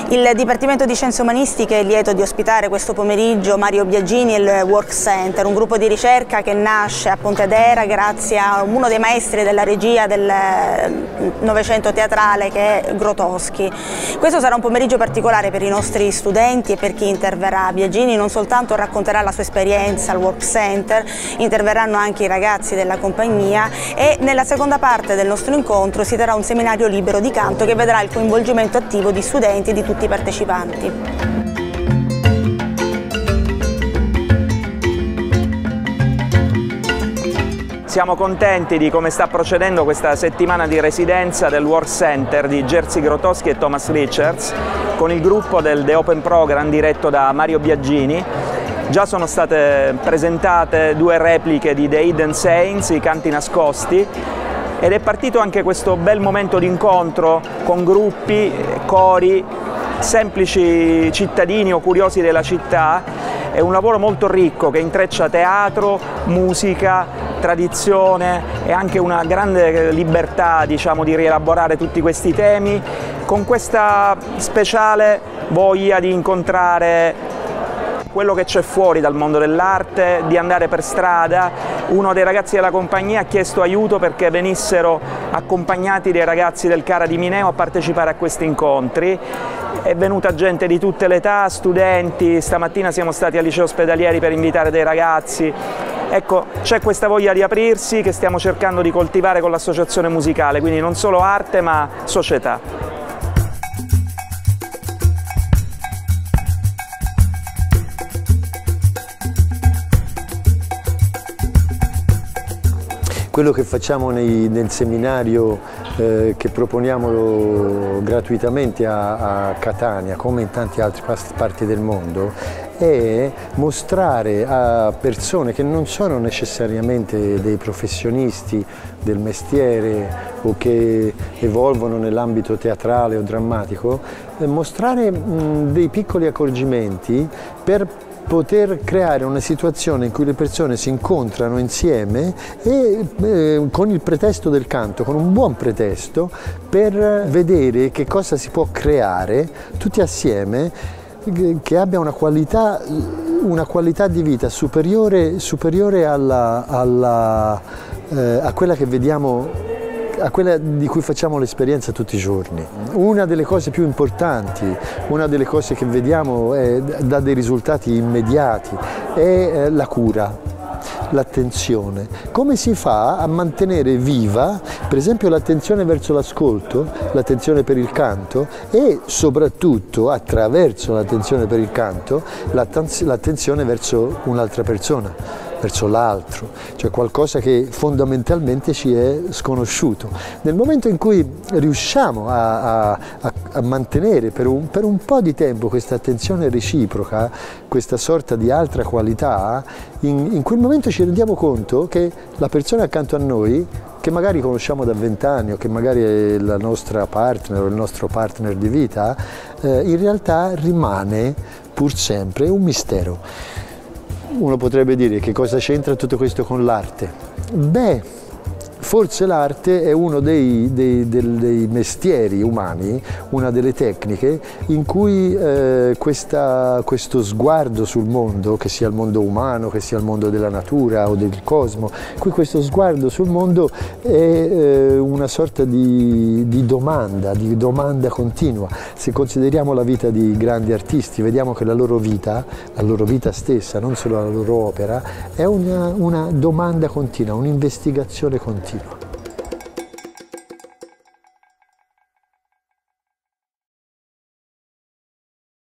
Il Dipartimento di Scienze Umanistiche è lieto di ospitare questo pomeriggio Mario Biagini e il Work Center, un gruppo di ricerca che nasce a Pontedera grazie a uno dei maestri della regia del Novecento teatrale che è Grotowski. Questo sarà un pomeriggio particolare per i nostri studenti e per chi interverrà. Biagini non soltanto racconterà la sua esperienza al Work Center, interverranno anche i ragazzi della compagnia e nella seconda parte del nostro incontro si terrà un seminario libero di canto che vedrà il coinvolgimento attivo di studenti e di tutti i partecipanti. Siamo contenti di come sta procedendo questa settimana di residenza del Work Center di Jerzy Grotowski e Thomas Richards con il gruppo del The Open Program diretto da Mario Biagini. Già sono state presentate 2 repliche di The Hidden Saints, i canti nascosti, ed è partito anche questo bel momento di incontro con gruppi, cori, semplici cittadini o curiosi della città. È un lavoro molto ricco che intreccia teatro, musica, tradizione e anche una grande libertà, diciamo, di rielaborare tutti questi temi con questa speciale voglia di incontrare quello che c'è fuori dal mondo dell'arte, di andare per strada. Uno dei ragazzi della compagnia ha chiesto aiuto perché venissero accompagnati dai ragazzi del CARA di Mineo a partecipare a questi incontri. È venuta gente di tutte le età, studenti, stamattina siamo stati al liceo ospedalieri per invitare dei ragazzi. Ecco, c'è questa voglia di aprirsi che stiamo cercando di coltivare con l'associazione musicale, quindi non solo arte ma società. Quello che facciamo nel seminario che proponiamo gratuitamente a Catania, come in tante altre parti del mondo, è mostrare a persone che non sono necessariamente dei professionisti del mestiere o che evolvono nell'ambito teatrale o drammatico, mostrare dei piccoli accorgimenti per poter creare una situazione in cui le persone si incontrano insieme e con il pretesto del canto, con un buon pretesto, per vedere che cosa si può creare tutti assieme che abbia una qualità di vita superiore a quella che vediamo, a quella di cui facciamo l'esperienza tutti i giorni. Una delle cose più importanti, una delle cose che vediamo dà dei risultati immediati, è la cura, l'attenzione. Come si fa a mantenere viva, per esempio, l'attenzione verso l'ascolto, l'attenzione per il canto e soprattutto attraverso l'attenzione per il canto, l'attenzione verso un'altra persona, verso l'altro, cioè qualcosa che fondamentalmente ci è sconosciuto. Nel momento in cui riusciamo a mantenere per un po' di tempo questa attenzione reciproca, questa sorta di altra qualità, in quel momento ci rendiamo conto che la persona accanto a noi, che magari conosciamo da 20 anni o che magari è la nostra partner o il nostro partner di vita, in realtà rimane pur sempre un mistero. Uno potrebbe dire: che cosa c'entra tutto questo con l'arte? Beh, forse l'arte è uno dei mestieri umani, una delle tecniche in cui questo sguardo sul mondo, che sia il mondo umano, che sia il mondo della natura o del cosmo, in cui questo sguardo sul mondo è una sorta di domanda continua. Se consideriamo la vita di grandi artisti, vediamo che la loro vita stessa, non solo la loro opera, è una domanda continua, un'investigazione continua.